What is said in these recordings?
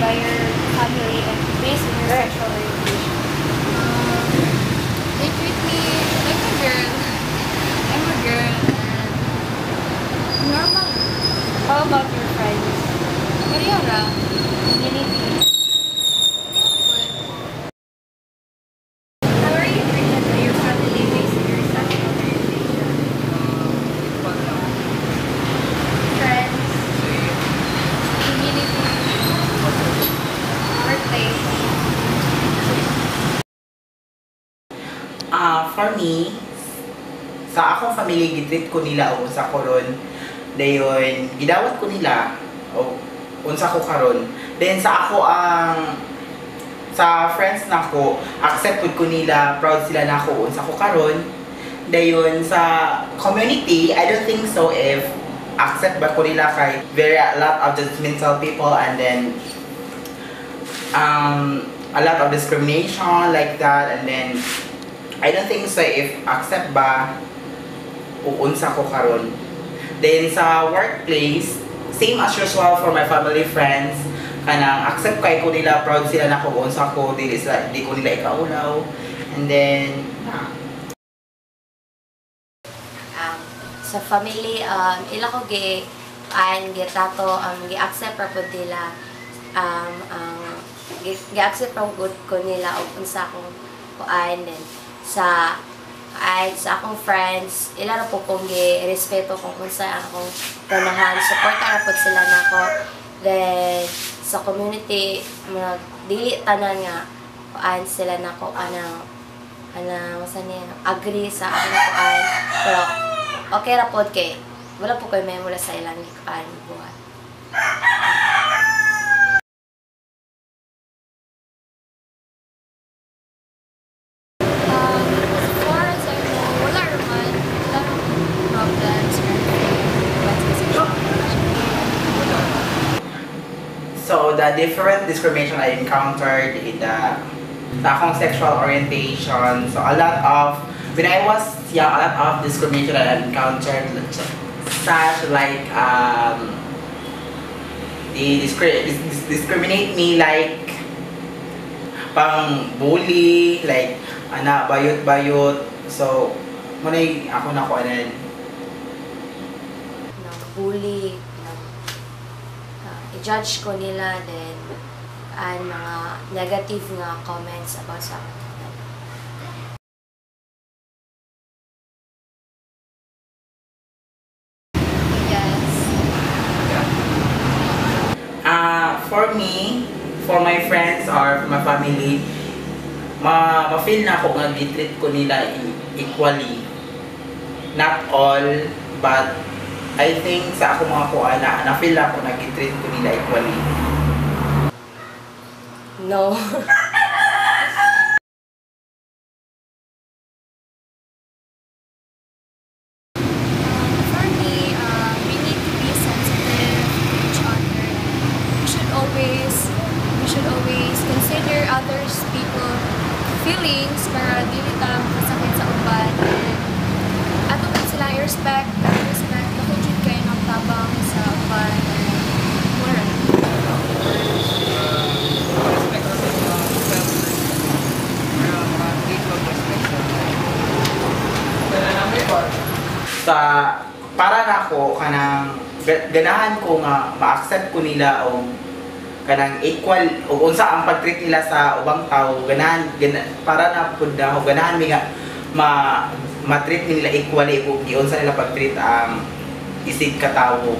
by your family and based on your sexual orientation? They treat me like a girl. I'm a girl and normal. How about your friends? Kariyara. Community? How are you treated by your family based on your sexual orientation? Friends? Community? Workplace? For me, sa akong family, gitreat ko nila o sa koron. Dayon, gidawat ko nila o unsa ko karon. Then sa ako sa friends nako, accept ko nila, proud sila nako unsa ko karon. Dayon sa community, I don't think so if accept ba ko nila kay very a lot of judgmental people and then a lot of discrimination like that, and then I don't think so if accept ba unsa ko karon. Then sa workplace, same as usual for my family friends, kanang accept kay ko nila, proud sila na ko unsa ko, di ko nila ikaulaw. And then sa family, ila ko gitato gi-accept ra pud nila gi-accept ra gud ko nila og unsa akong kuan. Then sa akong friends, ila ra po kong gi-respeto kung unsa akong ganahan, suporta ra pud sila nako. Then sa community, dili tanan nga kuan sila nako agree sa akong kuan, pero okay ra pod kay wala po koy memora sa ilang kuan buhat. so the different discrimination I encountered in the akong sexual orientation, so a lot of when I was young, a lot of discrimination I encountered, such like they discriminate me like pang bully, like bayot, so munay ako na ko anan bully, i-judge ko nila, then mga negative nga comments about sa akin. Yes. For me, for my friends or for my family, ma-feel na ako nga gitreat ko nila equally. Not all, but I think sa ako mga kuha na-feel ako na gitreat ko nila equally. No. For me, we need to be sensitive to each other. We should always consider others people feelings para dili ta masakit sa uban. Ato man sila i-respect, nakujud kayo ng tabang sa uban. Mura. Sa para nako kanang ganahan ko nga ma-accept ko nila o kanang equal o unsa ang pag-treat nila sa ubang tao, para na pud na ganahan mi nga ma-treat nila equally kung giunsa nila pag-treat ang isig ka tawo.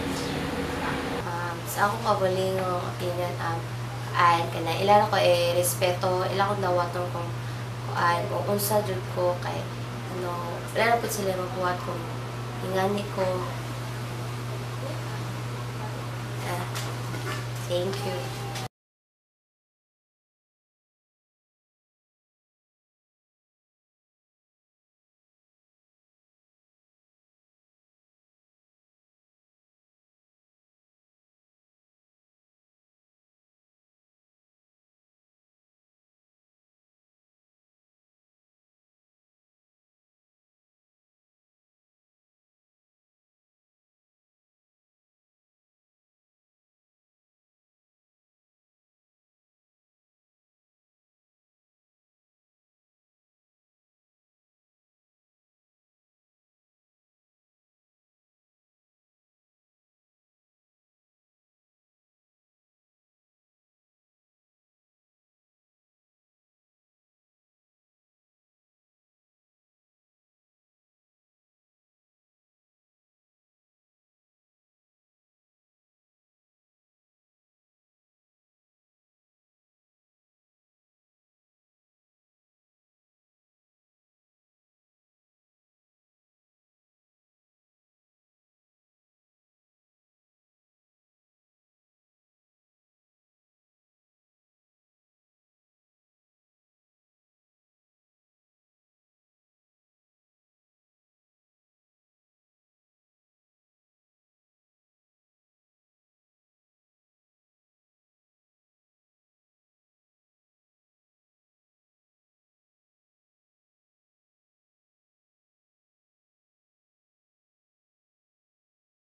Sa akong kabuling opinion, ay kana ila ko respeto, ila ko dawaton kung unsa jud ko kay wala po sila mabuhat kung ingani ko. Thank you.